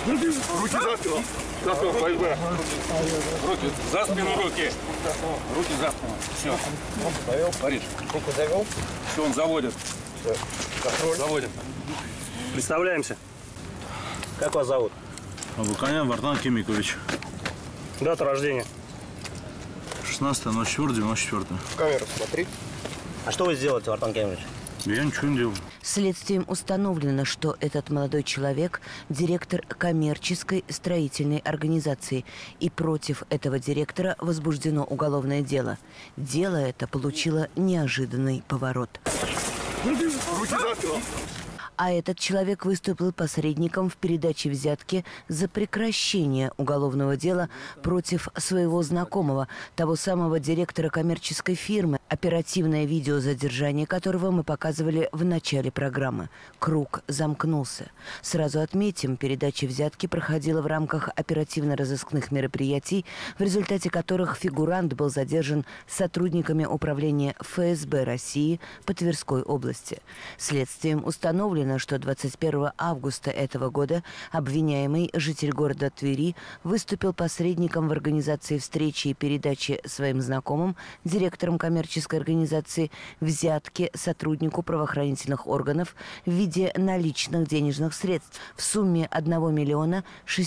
Руки за спину. За спину, ФСБ. Руки за спину, руки. Руки за спину. Все. Париж. Руку завел. Все, он заводит. Все. Контроль. Заводит. Представляемся. Как вас зовут? Абуканян Вартан Кемикович. Дата рождения. 16.04.94. В камеру смотри. А что вы сделаете, Вартан Кемикович? Я ничего не делал. Следствием установлено, что этот молодой человек – директор коммерческой строительной организации, и против этого директора возбуждено уголовное дело. Дело это получило неожиданный поворот. Руки за спину. А этот человек выступил посредником в передаче взятки за прекращение уголовного дела против своего знакомого, того самого директора коммерческой фирмы, оперативное видео задержания которого мы показывали в начале программы. Круг замкнулся. Сразу отметим, передача взятки проходила в рамках оперативно-розыскных мероприятий, в результате которых фигурант был задержан сотрудниками управления ФСБ России по Тверской области. Следствием установлено, что 21 августа этого года обвиняемый, житель города Твери, выступил посредником в организации встречи и передачи своим знакомым, директором коммерческой организации, взятки сотруднику правоохранительных органов в виде наличных денежных средств в сумме 1 миллиона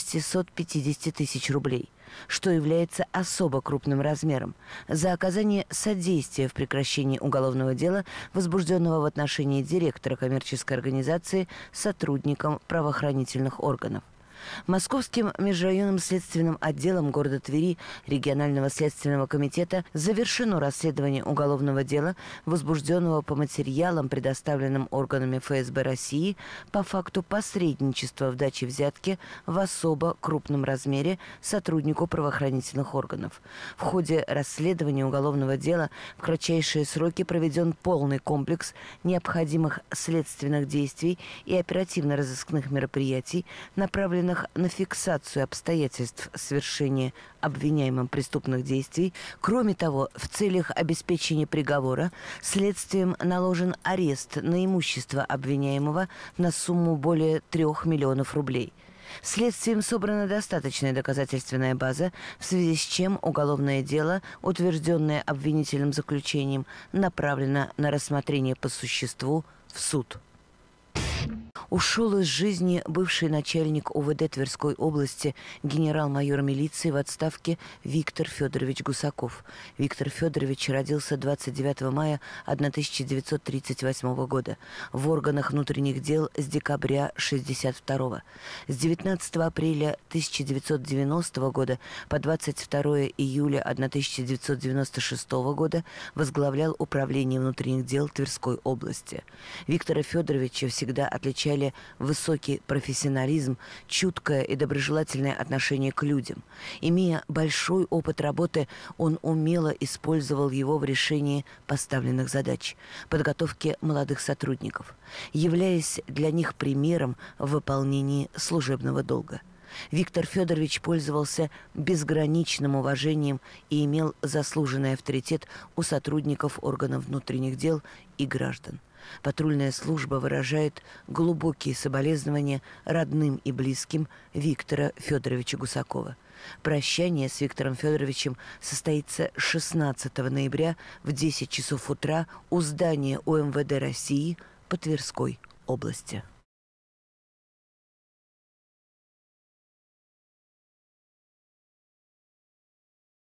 650 тысяч рублей, что является особо крупным размером, за оказание содействия в прекращении уголовного дела, возбужденного в отношении директора коммерческой организации сотрудникам правоохранительных органов. Московским межрайонным следственным отделом города Твери регионального следственного комитета завершено расследование уголовного дела, возбужденного по материалам, предоставленным органами ФСБ России по факту посредничества в даче взятки в особо крупном размере сотруднику правоохранительных органов. В ходе расследования уголовного дела в кратчайшие сроки проведен полный комплекс необходимых следственных действий и оперативно-розыскных мероприятий, направленных на фиксацию обстоятельств совершения обвиняемым преступных действий. Кроме того, в целях обеспечения приговора следствием наложен арест на имущество обвиняемого на сумму более 3 миллионов рублей. Следствием собрана достаточная доказательственная база, в связи с чем уголовное дело, утвержденное обвинительным заключением, направлено на рассмотрение по существу в суд. Ушел из жизни бывший начальник УВД Тверской области, генерал-майор милиции в отставке Виктор Федорович Гусаков. Виктор Федорович родился 29 мая 1938 года в органах внутренних дел с декабря 1962. С 19 апреля 1990 года по 22 июля 1996 года возглавлял управление внутренних дел Тверской области. Виктора Федоровича всегда отличали высокий профессионализм, чуткое и доброжелательное отношение к людям. Имея большой опыт работы, он умело использовал его в решении поставленных задач, подготовке молодых сотрудников, являясь для них примером в выполнении служебного долга. Виктор Федорович пользовался безграничным уважением и имел заслуженный авторитет у сотрудников органов внутренних дел и граждан. Патрульная служба выражает глубокие соболезнования родным и близким Виктора Федоровича Гусакова. Прощание с Виктором Федоровичем состоится 16 ноября в 10 часов утра у здания УМВД России по Тверской области.